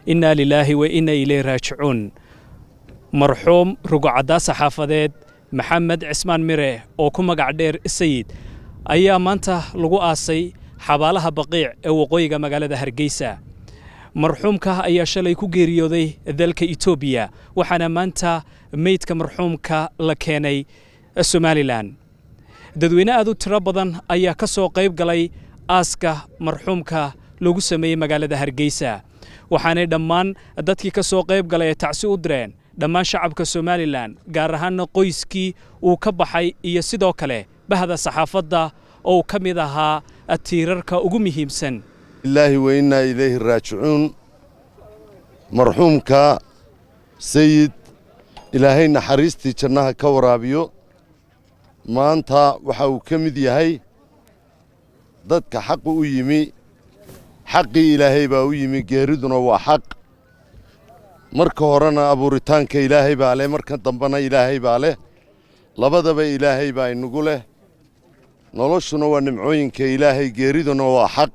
إنا لله وإنا إليه راجعون مرحوم رقعدا صحافدed محمد عثمان ميره oo ku magac dheer Sayid ayaa maanta lagu aasay xabaalaha baqiic ee waqooyiga magaalada Hargeysa marxuumka ayaa shalay ku geeriyooday dalka Itoobiya waxaana maanta meydka marxuumka la keenay Somaliland dadweyne aad u tiro badan ayaa ka soo qayb galay aaska marxuumka lagu sameeyay magaalada Hargeysa waxaana dhammaan dadkii ka soo qayb galay tacsi u direen dhammaan shacabka Somaliland gaar ahaan qoyskii uu ka baxay iyo sidoo kale bahda saxaafadda oo ka mid ahaa atiirarka ugu muhiimsan ilaahi wa inna ilayhi raaji'uun marxuumka Sayid ilaahay naxariistii jannaha ka waraabiyo maanta waxa uu ka mid yahay dadka xaq u yimi xaqi ilaahay baa u yimi geeriduna waa xaq marka horena abuuritaanka ilaahay baa leh marka dambana ilaahay baa leh labadaba ilaahay baa inagu leh noloshuna waa nimcooyinka ilaahay geeriduna waa xaq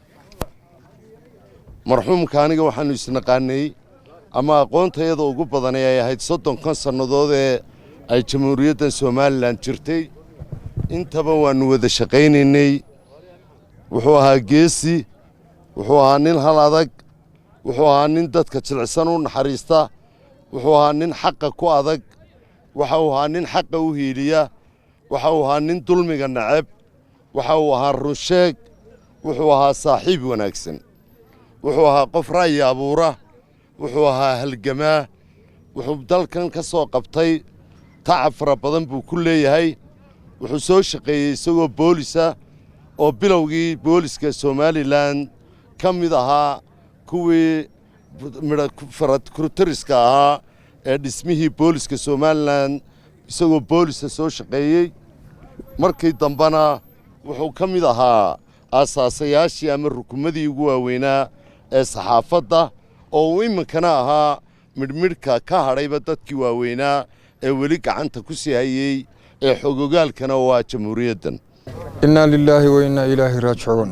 marxuumka aniga waxaanu isnaqaanay ama aqoontayada ugu badan ay ahayd 30 sanadood ee ay jamhuuriyadda Soomaaliland jirtay intaba waanu wada shaqaynaynay wuxuu ahaa geesi wuxuu ahaa nin hal adag wuxuu ahaa nin dadka jilicsan u naxariista wuxuu ahaa nin xaqa ku adag waxa uu ahaa nin xaqa u hiiliya waxa uu ahaa nin dulmiga nacab waxa uu ahaa runsheeg wuxuu ahaa saaxiib wanaagsan wuxuu ahaa qof raay abuura wuxuu ahaa halgamaa wuxuu dalkan ka soo qabtay tacab fara badan buu ku leeyahay wuxuu soo shaqeeyay isagoo boolisa oo bilowgii booliska Somaliland ka mid ahaa kuwii farad kurtariska ahaa ee dhismihii booliska Somaliland isagoo boolisa soo shaqeeyay markii dambana wuxuu ka mid ahaa asaasayaashii ama rukumadii ugu waaweynaa ee saxaafadda oo iminkana ahaa midhmidhka ka hadhayba dadkii waaweynaa ee weli gacanta ku sii hayay ee xogogaalkana waa jamhuuriyaddan inna lillahi wa inna ilayhi raaji'uun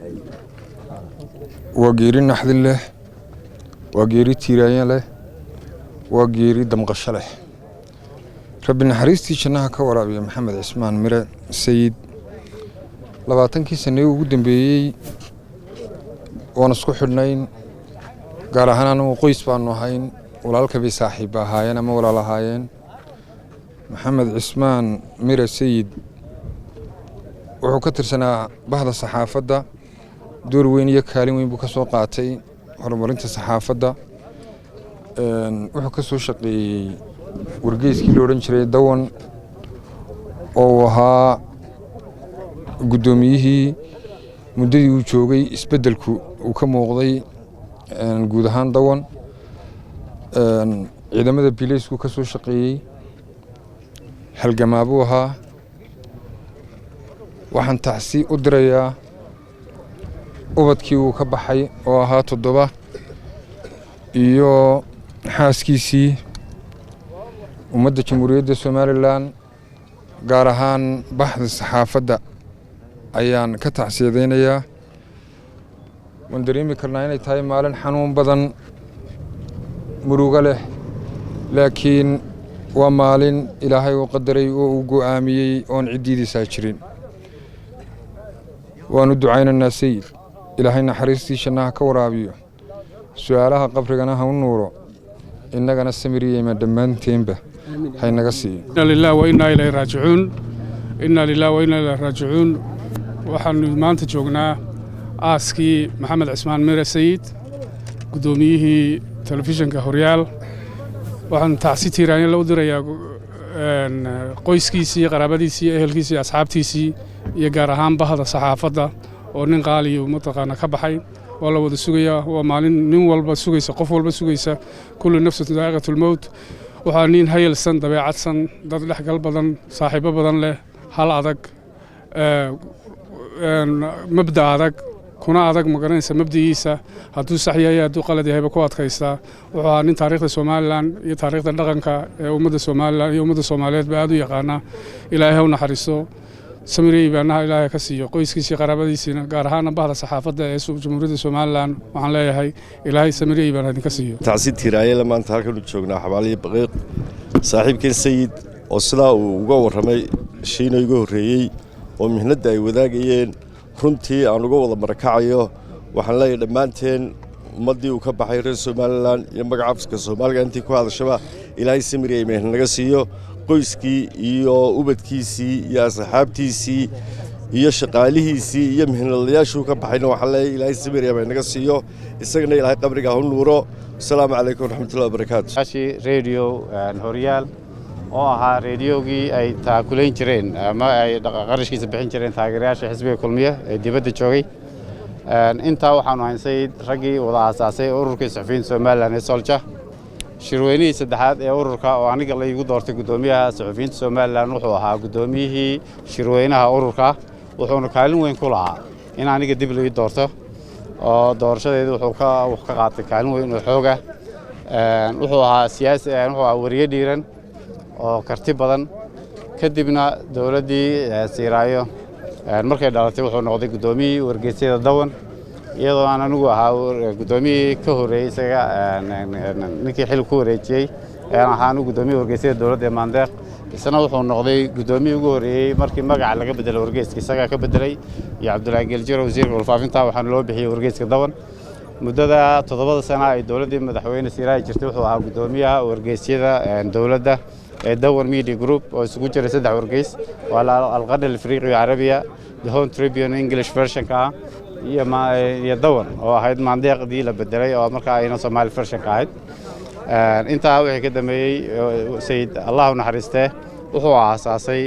وغيري نحذل له وغيري تيران له وغيري دمقش له ربنا حريستي شنها كورابي محمد عثمان ميره سيد لباتنكي سنه ugu dambeeyay waan isku xidhnayn gaar ahaan anu qoys baan ahayn walaalka bi saaxiib ahaayeen ama walaalahaayeen محمد عثمان ميره سيد wuxuu ka tirsanaa bahda saxaafadda دور وين يكالين وين بكسو قاتي هرمرنت صحافة وحكسو شقي ورقيس كيلو رنشري دوان أو ها قدوميه مدري وشوقي اسبدلكو وكم وغضي نقودهان دوان إذا ماذا بيليس وكسو شقي حلقة ما بوها وحن تحسي أدريا ubadkii uu ka baxay oo ahaa 7 iyo xaaskiisii ummadda jamhuuriyadda Soomaaliland gaar ahaan bahda saxaafadda ayaan ka tacsiyadeynayaa waan dareemi karnaa inay tahay maalin xanuun badan murugo leh laakiin waa maalin ilaahay uu qadaray oo uu go'aamiyay oon cididiisa jirin waanu ducaynaynaa Sayid إلهي نحرستي شنها كورابيو سؤالها قبرنا هونورو إنك نستمري ما دمان تيمبه هاي نقصي إنا لله وإنا إليه راجعون إنا لله وإنا إليه راجعون وحن ما أنت جوجنا آسكي محمد عثمان ميره سيد قدوميه تلفزيون كهوريال وحن تعسيتي راني لو دريا قويسكيسي قرابتيسي أهلكيسي أصحابتيسي يجارهان بهذا صحافة ونن قالي ومتقنا كبحي والله وده سويا ومالين نين والبا سويسا قف والبا سويسا كل نفس ذائقة الموت وحنين هاي السن طبيعة سن ضد لحق بدن صاحبه بدن له هل عدك مبدأ عدك كنا عدك مقارنة مبدئيسا هادو صحيحة هادو قلدي هاي بقوات كيسا وحنين تاريخ الصوماليلاند تاريخ الدغنكا ومدى الصوماليلاند ومدى الصوماليات بعدو يقانا إلهي ونحرسو samirey baanaha ilaahay ka siiyo qoyskiisii qaraabadiisina gaar ahaan bahda saxaafadda ee Jamhuuriyadda Soomaaliland waxaan leeyahay ilaahay samirey baan idinka siiyo tacsiid tiraayay maanta halkan u joognaa xabaaliye baqiiq saaxiibkeen sayid oo sidaa uu uga warramay shiina iga horreeyey oo mihnada ay wadaagayeen runtii aan uga wada marakacayo waxaan leeyahay dhammaanteen ummadii uu ka baxay reer Soomaaliland iyo magacabka Soomaaliga intii ku hadashaba ilaahay samirey mehna naga siiyo qoyskii iyo ubadkiisii iyo asxaabtiisii iyo shaqaalihiisii iyo mihnadayaashu ka baxayna waxa leeyahay ilaahay samirey naga siiyo isagana ilaahay qabriga ha nuuro assalaamu calaykum waraxmatullaahi wabarakaatuh ashi radio horyaal oo ahaa radiogii ay taakulayn jireen ama ay qarashkiisa bixin jireen taageerayaasha xisbiga kulmiye ee dibadda joogay inta waxaanu haysay ragii wada aasaasay ururka saxafiyiinta Soomaaliland ee Solja shirweynihii saddexaad ee ururka oo aniga la igu doortay gudoomiyaha saxafiyiinta Soomaaliland wuxuu ahaa gudoomiyihii shirweynaha ururka wuxuuna kaalin weyn ku lahaa in aniga dib loo doorto oo doorashadeedu wuxuu ka qaatay kaalin weyn oo xooga wuxuu ahaa siyaasi wuxuu ahaa wariye dhiiran oo karti badan kadibna dawladdii Siiraayo markay dhalatay wuxuu noqday gudoomiyihii wargeysyada Dawan iyadoo aan anigu ahaa gudoomiyihii ka horeeyay isaga ninkii xil ku wareejiyay ahaan gudoomiyihii wargeysyada dawladda Maandeeq isna wuxuu noqday gudoomiyihii ugu horeeyay markii magaca laga bedelay wargeyska isaga ka bedelay iyo Cabdullaahi Geljiro wasiirka warfaafinta waxaan loo bixiyay wargeyska Dawan muddada 7 sano ay dawladdii madaxweyne Siiraayo jirtay wuxuu ahaa gudoomiyaha wargeysyada dawladda Dawan Media Group oo isugu jiray 3 wargeys wala Al-Qadr Al-Afriqi Arabiya The Home Tribune English version ka iyo Dawan oo ahayd Maandeeqdii la bedelay oo markaa ayna Soomaali version ka ahayd intaa wixii ka dambeeyay sayid Allah naxariistee wuxuu aasaasay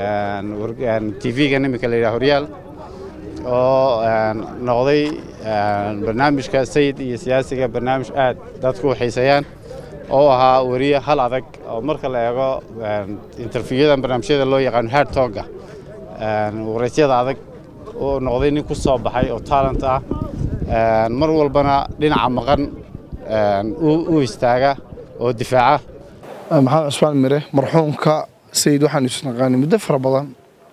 TV-ga nimika la yiraahdo Horyaal oo noqday barnaamijka sayid iyo siyaasiga barnaamij aad dadku xiiseeyaan oo ahaa wariye hal adag oo marka la eego interviewada barnaamijyada loo yaqaan hard talk-ga waraysyada adag oo noqday nin ku soo baxay oo talent ah mar walbana dhinaca maqan uu istaaga oo difaaca maxamed Cismaan Mire marxuumka sayid waxaan isnaqaanay muddo fara badan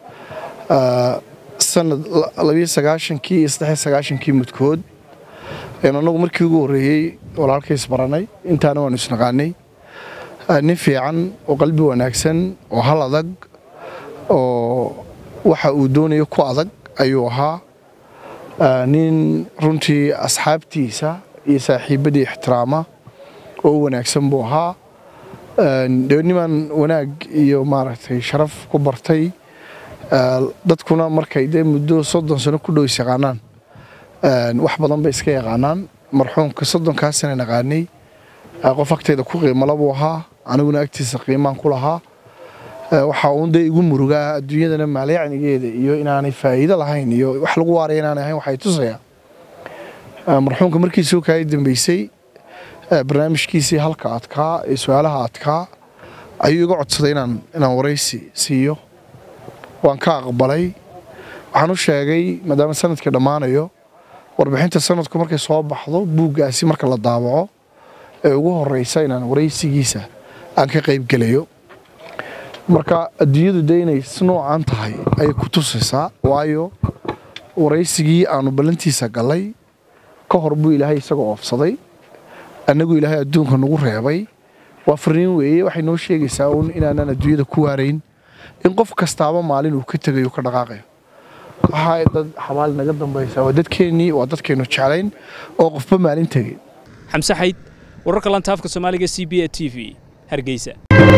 sanad 29kii 93kii mudkood anagu markii ugu horeeyay walaalkiis baranay intaana waan isnaqaanay nin fiican oo qalbi wanaagsan oo hal adag oo waxa uu doonayo ku adag ayuu ahaa nin runtii asxaabtiisa iyo saaxiibadii ixtiraama oo wanaagsan buu ahaa niman wanaag iyo maaragtay sharaf ku bartay dadkuna markay muddo 30 sano ku dhow yaqaanaan wax badan bay iska yaqaanaan marxuumka 30 sano naqaanay qof agteeda ku qiimo labo ahaa aniguna agtiisa qiimaan ku lahaa waxa uu igu murugaa adduunyadana maalayacnigeeda iyo inaanay faa'iido lahayn iyo wax lagu waaray inaanay ahayn waxay tusayaan marxuumka markii soo kaay dambeysay barnaamijkiisii halka adkaa ee su'aalaha adkaa ayuu iga codsaday inaan waraysi siiyo waan ka aqbalay waxaan u sheegay maadaama sanadkii dhammaanayo warbixinta sanadku markay soo baxdo buuggaasi marka la daabaco ee ugu horeysa inaan waraysigiisa aan ka qayb galayo marka adduunyadu deynay noocan tahay ay ku tusaysaa waayo waraysigii aanu balantiisa galay ka hor buu ilaahay isagoo oofsaday annagu ilaahay adduunka nagu reebay waa fariin weeye waxay noo sheegaysaa inaanan adduunyada ku waarayn in qof kastaaba maalin uu ka tagayo ka dhaqaaqayo waxa dad xabaal naga dambaysa waa dadkeenii waa dadkeenu jecelayn oo qofba maalin tagay xamse xayd wararka lanta afka Soomaaliga CBA TV Hargeysa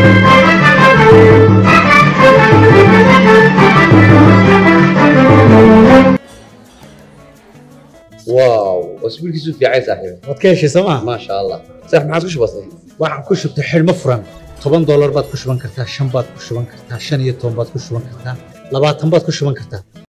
واو اسبوعك في عايز صاحبي wadkeeshi sama ما شاء الله صح ما عادش بسيط waxaan ku shubtay xilmo furan $10 baad ku shuban kartaa 5 baad ku shuban kartaa 15 baad ku shuban kartaa 20 baad ku shuban kartaa